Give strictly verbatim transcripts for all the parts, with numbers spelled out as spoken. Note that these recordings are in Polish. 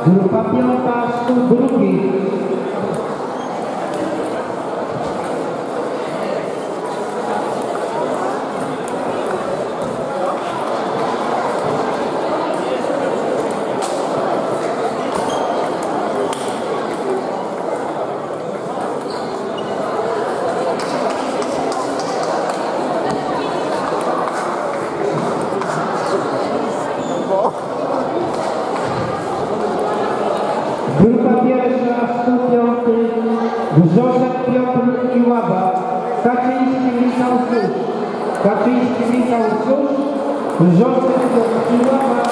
Grupa piąta, stół drugi. Grupa pierwsza, stół piąty, Wrzosek Piotr Iłaba, Kaczyński Michał Susz, Kaczyński Michał Susz, Wrzosek Piotr Iłaba.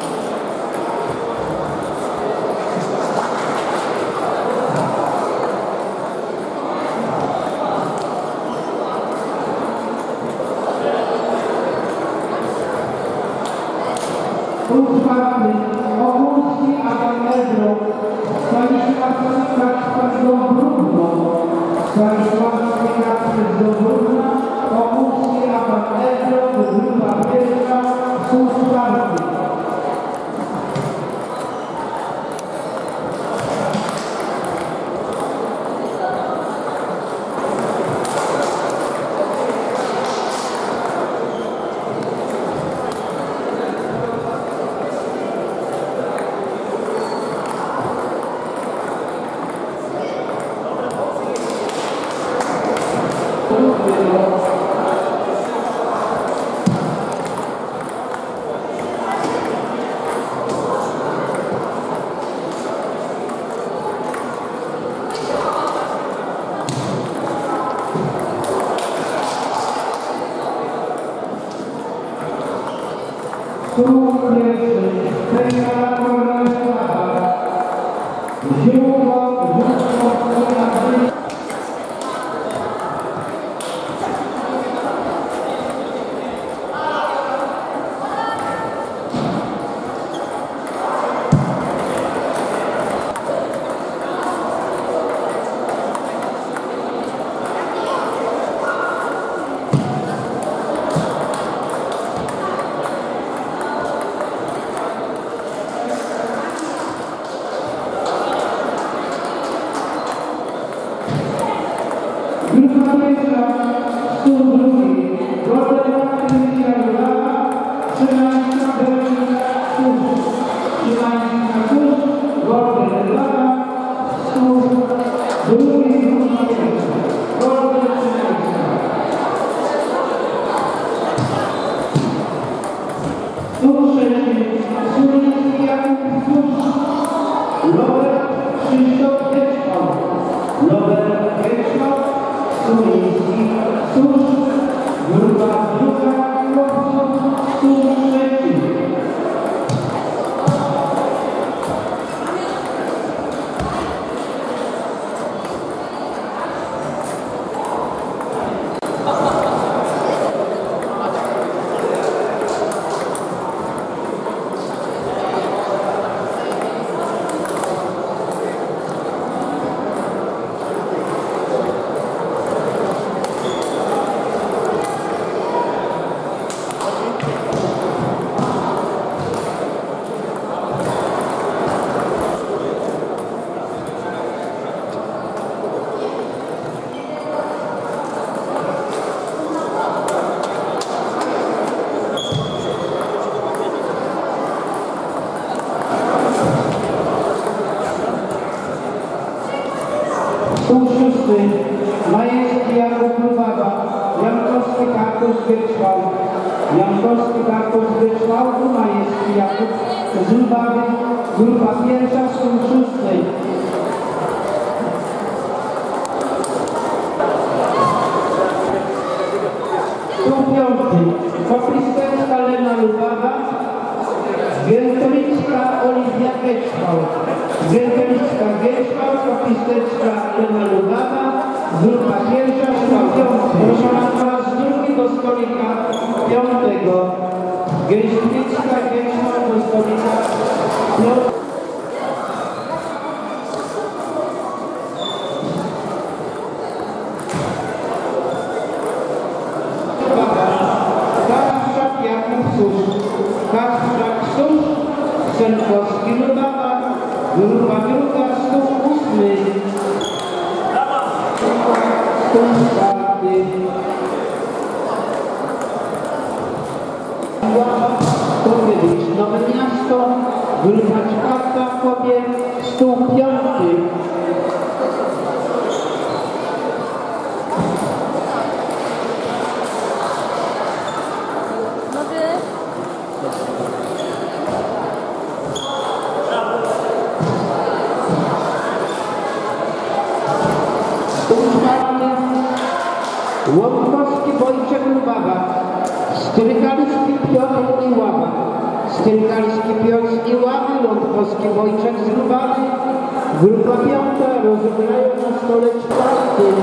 Stół czwarty, Ogólski Adam Edro, Stanisławski Kacper do Brudno, Stanisławski Kacper do Brudna, Ogólski Adam Edro, grupa pierwsza, stół czwarty. Stół pierwszy, Sejma Kornelsława, Ziółko, Ziółko, Grupa pierwsza, stół drugi, Rodek Michała, Szymańska Berlina, Susz, Szymańska Susz, Rodek Lata, stół drugi, grupa pierwsza, Rodek Szymańska. Stół trzeci, Suliński Jakub Susz, Robert Krzysztof Wieczko, Robert Wieczko, Suliński, Susz, grupa druga, chłopców, stół trzeci. Stół szósty, Majewski Jakub Lubawa, Jankowski Kartus Wyczwał, Jankowski Kartus Wyczwał, Majewski Jakub z Lubawy, grupa pierwsza, stół szósty. Stół piąty, Koplisterska Lena Lubawa, Wielkolicka Oliwia Wieczwał, Wielkolicka Wieczwał, Koplisterska Lena Lubawa, grupa pierwsza, stół piąty. Proszę pana z drugi do stolika piątego. Wielkolicka Wieczwał do stolika piątego. Susz, Kasprzak Susz, Sękowski Lubawa, grupa druga, stół ósmy, stół czwarty, stół dziewięć, Nowe Miasto, grupa czwarta, kobiet, stół piąty. Łąkowski Wojciech Lubawa, Strykalski Piotr i Ława, Strykalski Piotr i Ławy, Łąkowski Wojciech z Lubawy, grupa piąta rozegrają na stole czwartym.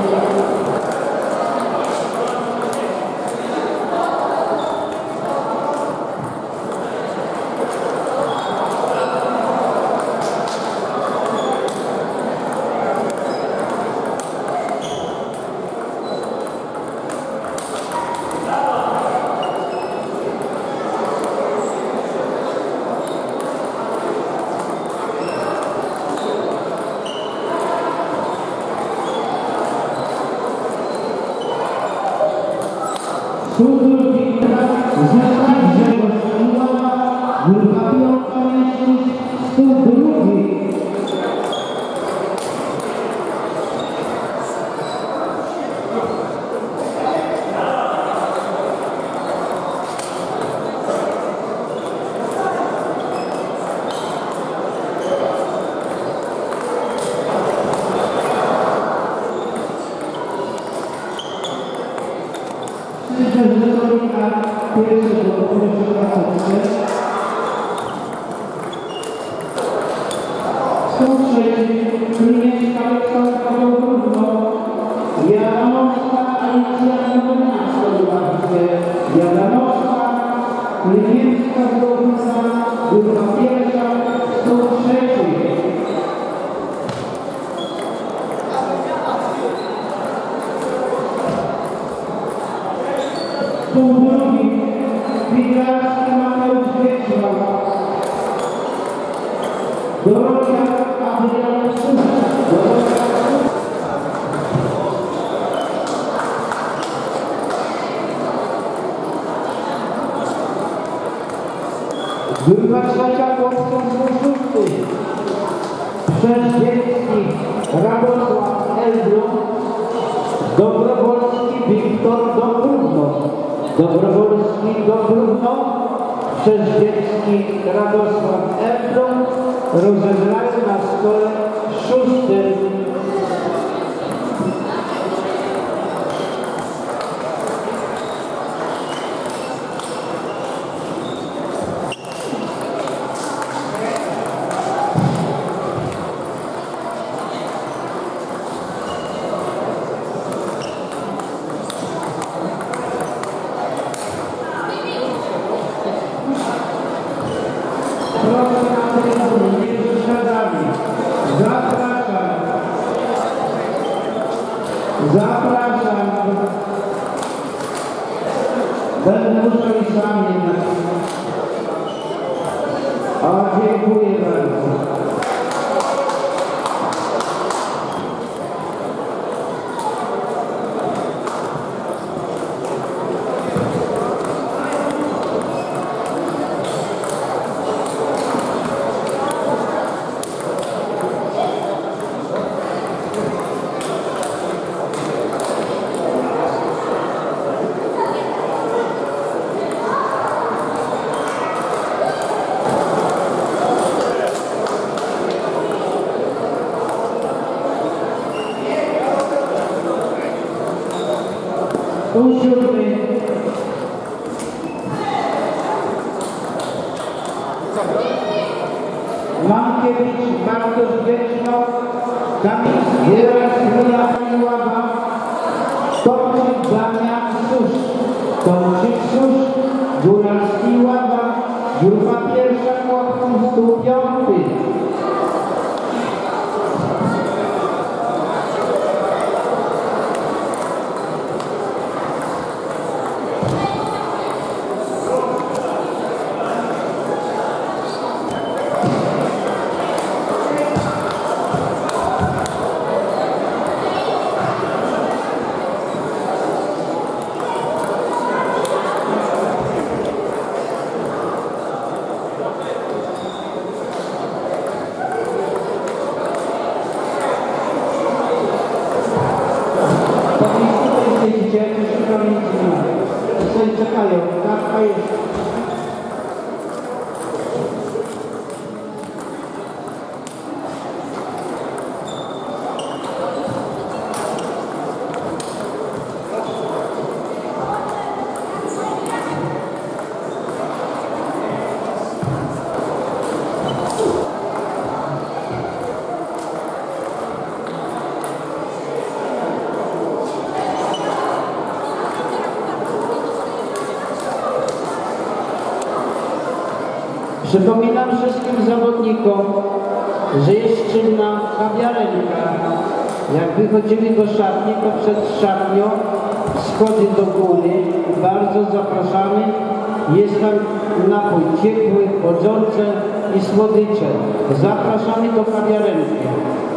Stół drugi, Zeszłak Grzegorz Ława, grupa piąta mężczyzn, stół drugi. Stół trzeci, Kryniecka Aleksandra Dobrówno, Jadanowska Alicja Nowe Miasto Lubawskie, Jadanowska, Kryniecka Dobrówna, grupa pierwsza, stół trzeci. Stół drugi, Wigralski Mateusz Wieczław, Dorotia Adriana Sucha, Dorotia grupa trzecia, Chłopców szósty, Przezdziecki Radosław Elbląg, Dobrowolski Wiktor Dobrówno, Dobrowolski Dobrówno, Przezdziecki Radosław Elbląg rozegrają na stole szóstym. Zapraszam. Będę musiał i sam jednak. A dziękuję bardzo. Stół siódmy. Mankiewicz Bartosz Wieczław, Kamiński Julia Ława, Tomczyk Damian Susz, Tomczyk Susz, Góralski Ława, grupa pierwsza, Chłopców, stół piąty. czekają. Tak, a jest. Przypominam wszystkim zawodnikom, że jest czynna kawiarenka. Jak wychodzimy do szatni, to przed szatnią schody do góry. Bardzo zapraszamy. Jest tam napój ciepły, chodzące i słodycze. Zapraszamy do kawiarenki.